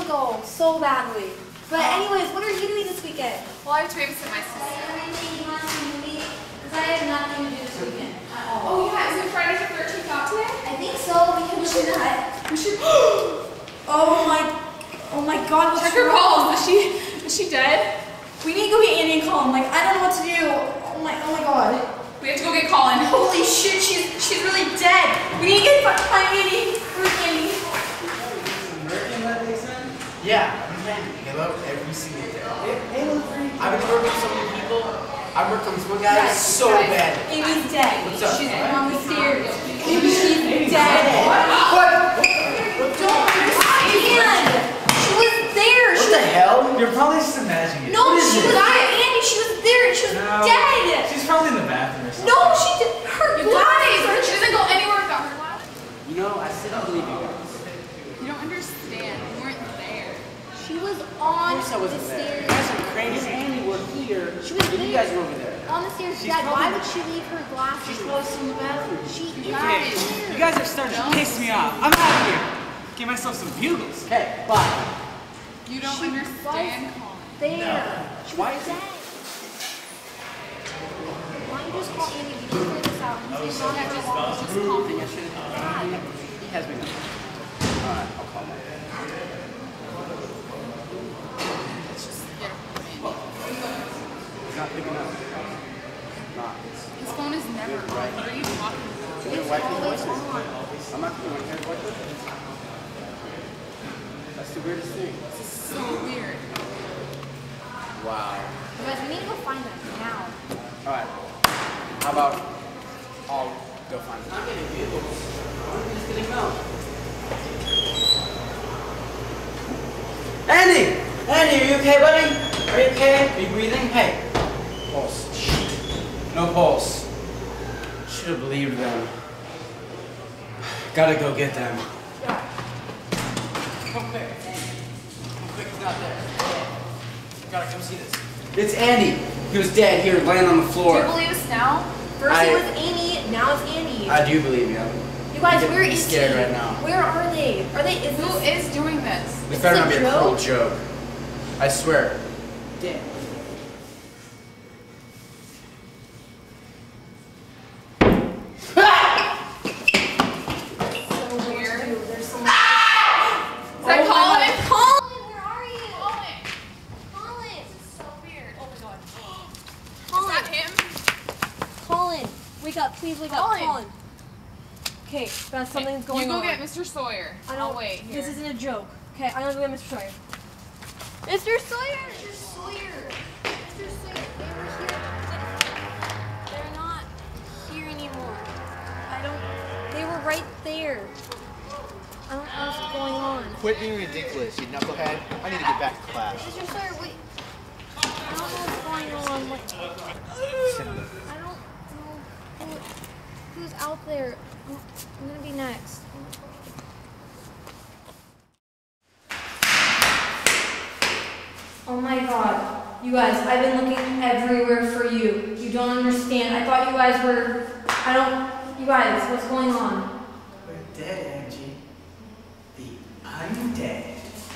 ago, so badly. But anyways, what are you doing this weekend? Well, I have to babysit my sister. Because I have nothing to do this weekend at all. Oh yeah, is it Friday the 13th out today? I think so. We should. Oh my God! Check her pulse. Is she dead? We need to go get Andy and Colin. Like, I don't know what to do. Oh my God. We have to go get Colin. Holy shit, she's really dead. We need to get find Andy. Where's Andy? Yeah, I'm Andy. Halo every single day. Halo 3. I've been working with so many people. I worked on this one guy so bad. Amy's dead. What's up? She's on the stairs. She's dead. What? Don't understand. She was there. What the hell? You're probably just imagining it. No, she was Andy. She was there. She was dead. She's probably in the bathroom or something. No, she did. Her You glasses. guys, she doesn't go anywhere without her glasses. You know, I still don't believe you guys. You don't understand. You weren't there. She was on Of course I the wasn't there. stairs. You guys are crazy. Andy were here. She was and you guys were over there. On the stairs. She's Dad, why probably- would she leave her glasses? She's probably still in the bathroom. She is Okay, there. you guys are starting to piss me off. I'm out of here. Get myself some bugles. Okay, bye. You don't She understand, was Colin. there. She Why was is dead. Why don't you just call Andy? We can figure this out. He's not at Just all. call me. I should have. He has been. Alright, I'll call him. Let's just get a phone, Andy. He's not picking up. Not. His phone is never on. What are you talking about? You're gonna wipe his always voices. on. I'm not gonna wipe his voices. That's the weirdest thing. This is so weird. Wow. You guys, we need to go find them now. Alright. How about I'll go find him? I'm getting vehicles. I'm just getting milk. Andy! Andy, are you okay, buddy? Are you okay? Are you breathing? Hey. Pulse. No pulse. Should have believed them. Gotta go get them. Come quick. Come quick, he's not there. Gotta come see this. It's Andy. He was dead here, laying on the Do floor. you believe us now? First it was Amy, now it's Andy. I do believe you. You guys, I'm where getting is scared she? right now. Where are they? Are they? Is Who this? is doing this? This Is better this not a be a cruel joke? joke. I swear. Dead. So weird. There's so much. Is that Colin? Colin, where are you? Colin. Colin. This is so weird. Oh my god. Is Colin. that him? Colin, wake up! Please wake up, Colin. Colin. Okay, guys, something's going You on. go get Mr. Sawyer. I I'll don't. wait here. This isn't a joke. Okay, I'm gonna go get Mr. Sawyer. Mr. Sawyer! Mr. Sawyer! Mr. Sawyer, they were here. They're not here anymore. They were right there. I don't know what's going on. Quit being ridiculous, you knucklehead. I need to get back to class. Mr. Sawyer, wait. I don't know what's going on. I don't know who's out there. I'm gonna be next. Oh my god. You guys, I've been looking everywhere for you. You don't understand. I thought you guys were... You guys, what's going on? We're dead, Angie. The undead.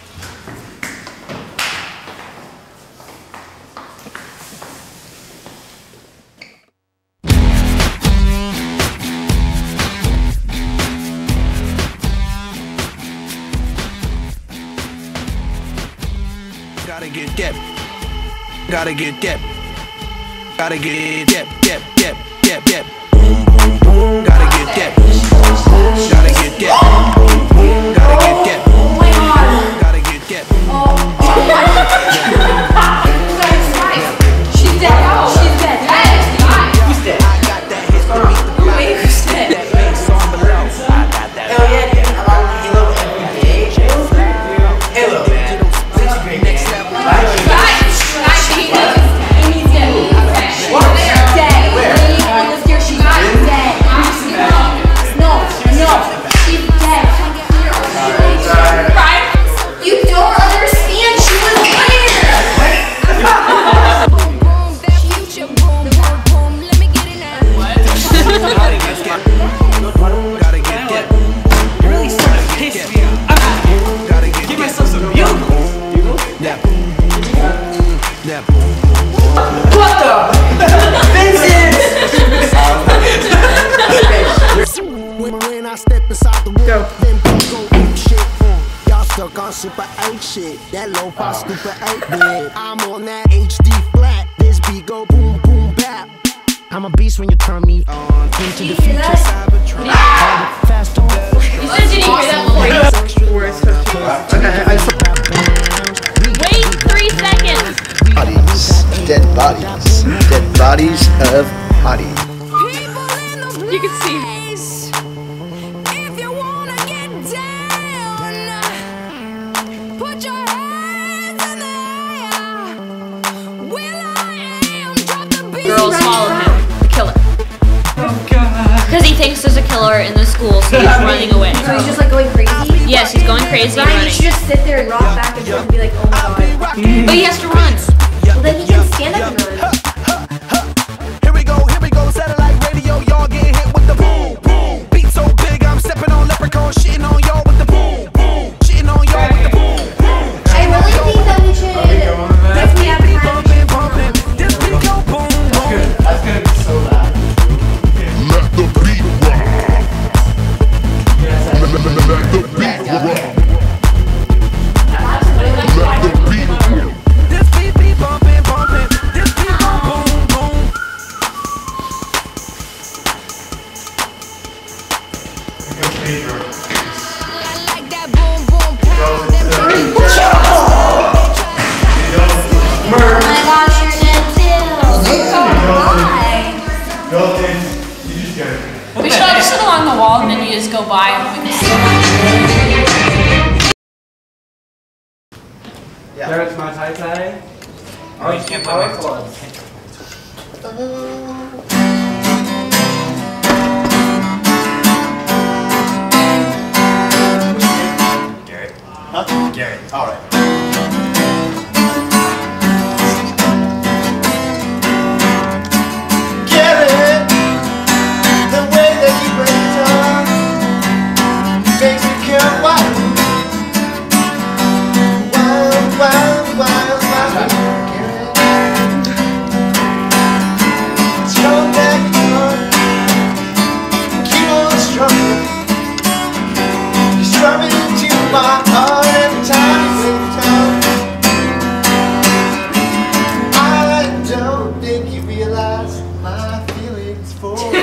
Gotta get dip. Gotta get dip. Gotta get dip, dip, dip, dip, dip. Boom, boom, boom. Gotta get dip. Gotta get dip. Gotta get dip. Oh my god. Gotta get dip. She's dead. She's dead. Who's dead? I got that history. Wait, who's dead? That face on below. I got that. Hell yeah, dude. I'm on Halo every day. Halo, man. Such a great Next game. level. Amy's dead. What? Dead. Where? Laying on the stairs. She's Super 8 shit. That low-fi stupid 8-bit. I'm on that HD flat. This beat go boom, boom, bap. I'm a beast when you turn me on. Into the future, Cybertron. Fast on. You said did you hear that voice? Wait 3 seconds. Dead bodies of hotties. You can see. Girls follow him, the killer. Because he thinks there's a killer in the school, so he's running away. So he's just like going crazy? Yes, he's going crazy and Ryan, running. you should just sit there and rock back and forth and be like, oh my god. But he has to run. Well, then he can stand up and run. Here we go, satellite radio, y'all getting hit with the boom, boom. Beat so big, I'm stepping on leprechaun, shitting on y'all with the boom, boom. Shitting on y'all with the boom, boom. I really think that we should, if we have time, This beat go boom, boom. That's gonna be so bad. Let the beat rock. Let the beat rock. Let the beat rock. This beat be bumping, bumping. This beat go boom, boom. oh my gosh, you're dead too. Why? We should all just sit along the wall and then you just go by and we can see. Garrett's my tie-tie. Oh, you can't put my clothes. Garrett. Huh? Garrett. Alright. Garrett, the way that you break it down makes me come wild. Wild, wild, wild, wild. Garrett, strong back on, keep on struggling. You're struggling into my heart every time you break it down. I don't think you realize my feelings for you.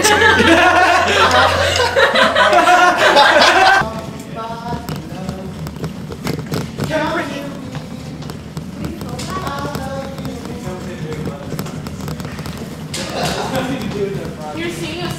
You're seeing us